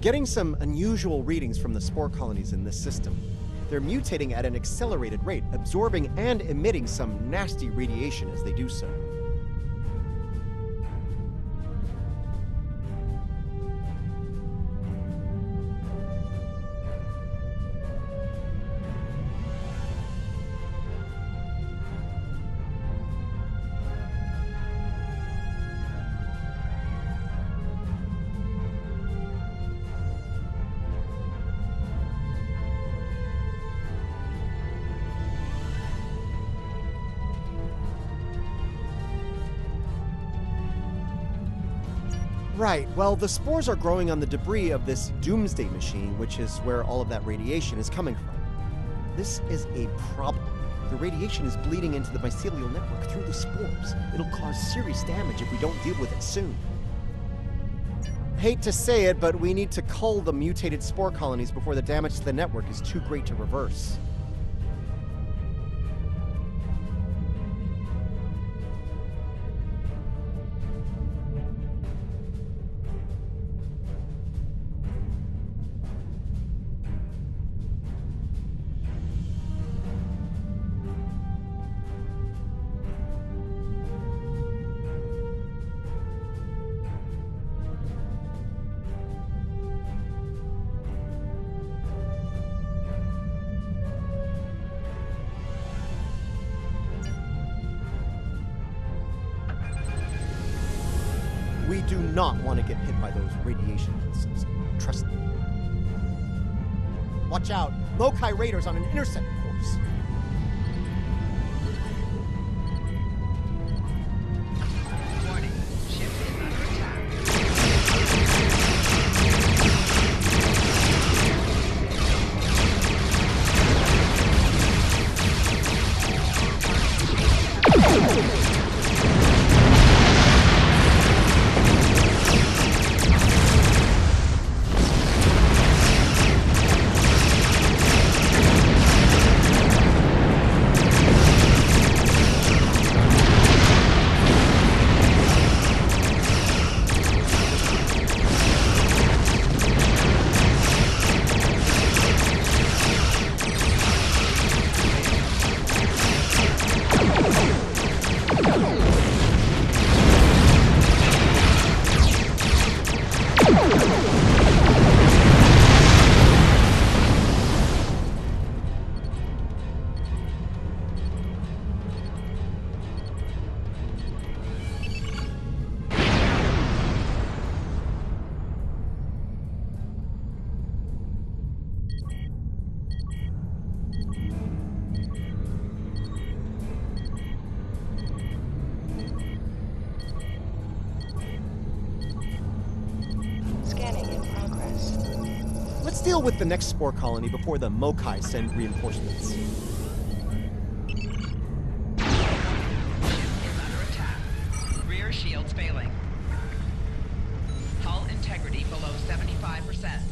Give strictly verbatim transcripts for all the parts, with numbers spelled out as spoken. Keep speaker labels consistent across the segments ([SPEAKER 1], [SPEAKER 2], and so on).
[SPEAKER 1] getting some unusual readings from the spore colonies in this system. They're mutating at an accelerated rate, absorbing and emitting some nasty radiation as they do so. Right, well, the spores are growing on the debris of this doomsday machine, which is where all of that radiation is coming from. This is a problem. The radiation is bleeding into the mycelial network through the spores. It'll cause serious damage if we don't deal with it soon. Hate to say it, but we need to cull the mutated spore colonies before the damage to the network is too great to reverse. We do not want to get hit by those radiation pulses. Trust me. Watch out! Mokai raiders on an intercept course.
[SPEAKER 2] Warning. Ship is under attack.
[SPEAKER 1] Let's deal with the next spore colony before the Mokai send reinforcements.
[SPEAKER 2] Ship is under attack. Rear shields failing. Hull integrity below seventy-five percent.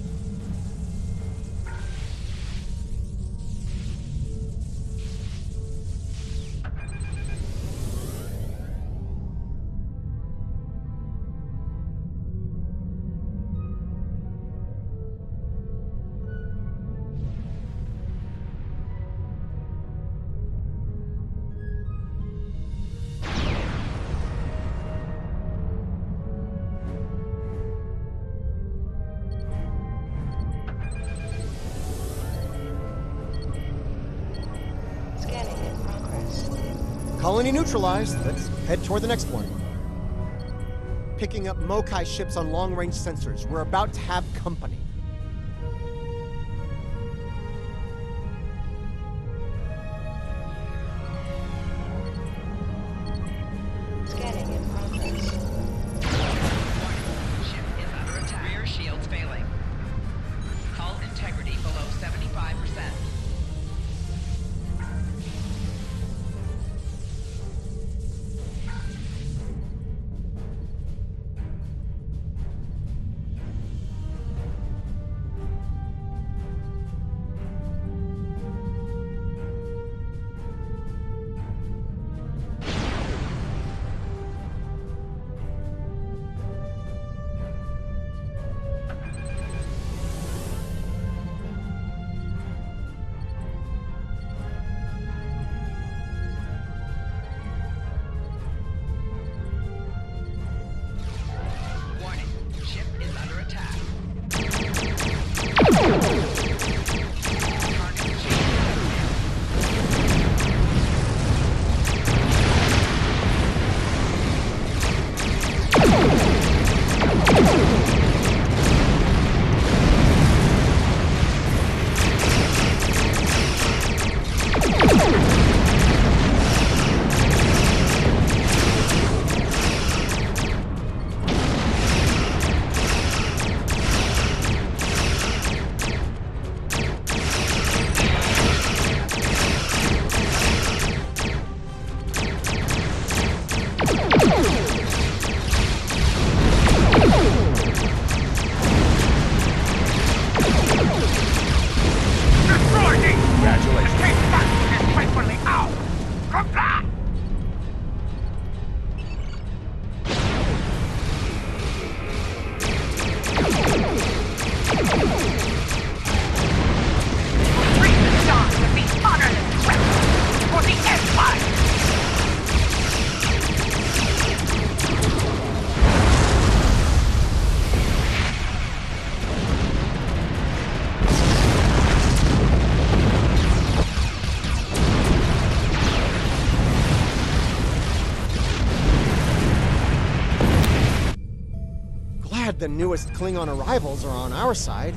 [SPEAKER 1] Colony neutralized. Let's head toward the next one. Picking up Mokai ships on long-range sensors. We're about to have company.
[SPEAKER 2] Scanning in progress. Ship is under attack. Rear shields failing. Hull integrity below seventy-five percent.
[SPEAKER 3] Bring the dawn of the honorless rebels for the Empire!
[SPEAKER 1] Glad the newest Klingon arrivals are on our side.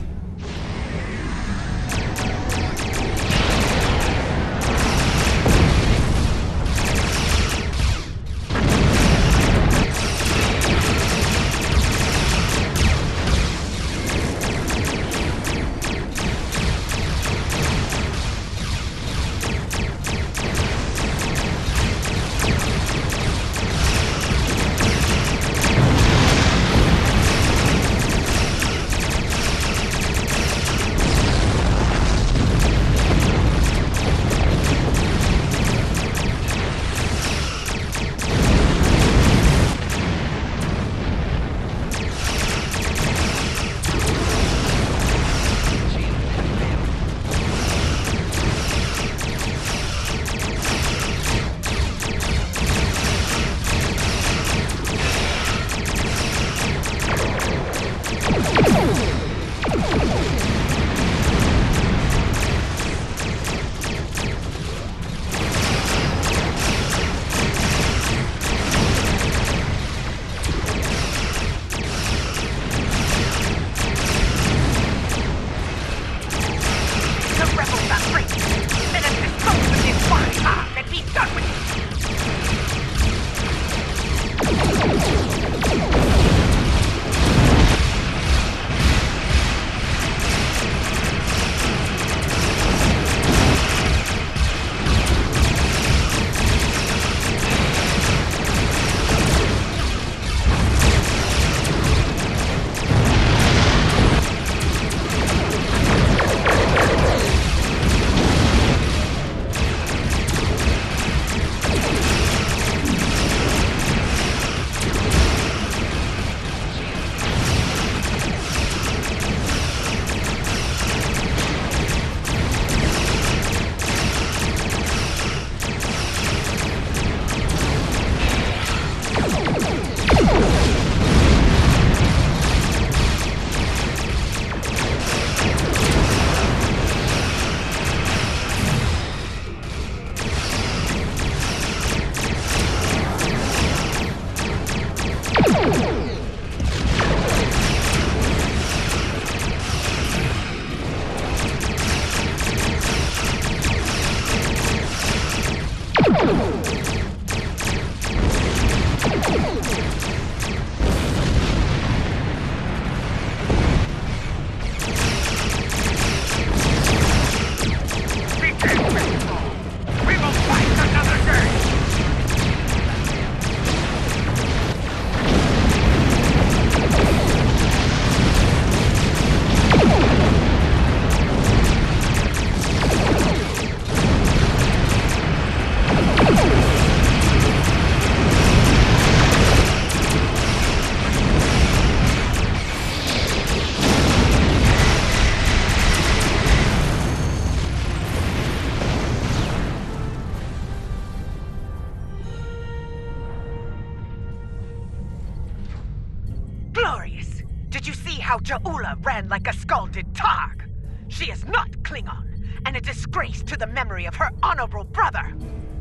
[SPEAKER 3] How U L A ran like a scalded targ. She is not Klingon, and a disgrace to the memory of her honorable brother.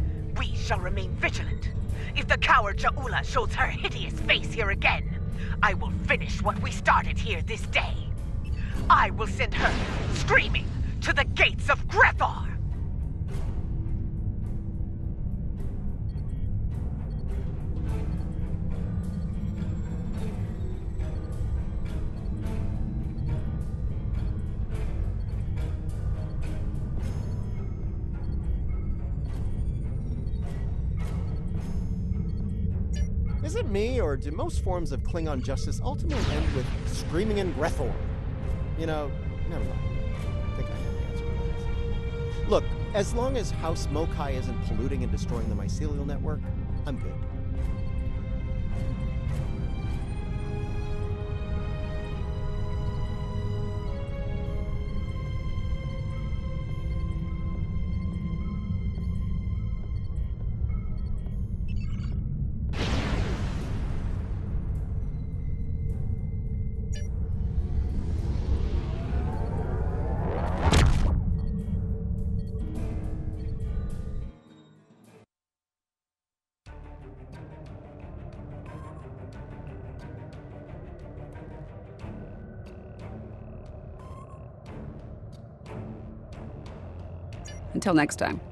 [SPEAKER 3] We shall remain vigilant. If the coward U L A shows her hideous face here again, I will finish what we started here this day. I will send her, screaming, to the gates of Grethor!
[SPEAKER 1] Is it me, or do most forms of Klingon justice ultimately end with screaming in Grethor? You know, never mind. I think I know the answer to that. Look, as long as House Mokai isn't polluting and destroying the mycelial network, I'm good.
[SPEAKER 4] Until next time.